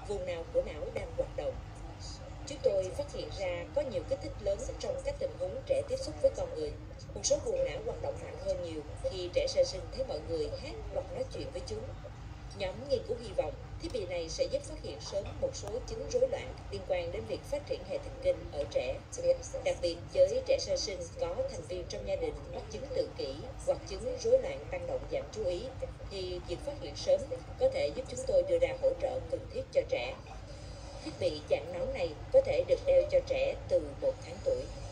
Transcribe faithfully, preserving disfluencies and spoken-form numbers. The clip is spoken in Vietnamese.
vùng nào của não đang hoạt động. Chúng tôi phát hiện ra có nhiều kích thích lớn trong các tình huống trẻ tiếp xúc với con người. Một số vùng não hoạt động mạnh hơn nhiều khi trẻ sơ sinh thấy mọi người hát hoặc nói chuyện với chúng. Nhóm nghiên cứu hy vọng thiết bị này sẽ giúp phát hiện sớm một số chứng rối loạn liên quan đến việc phát triển hệ thần kinh ở trẻ. Đặc biệt với trẻ sơ sinh có thành viên trong gia đình mắc chứng tự kỷ hoặc chứng rối loạn tăng động giảm chú ý, thì việc phát hiện sớm có thể giúp chúng tôi đưa ra hỗ trợ cần thiết cho trẻ. Thiết bị dạng nón này có thể được đeo cho trẻ từ một tháng tuổi.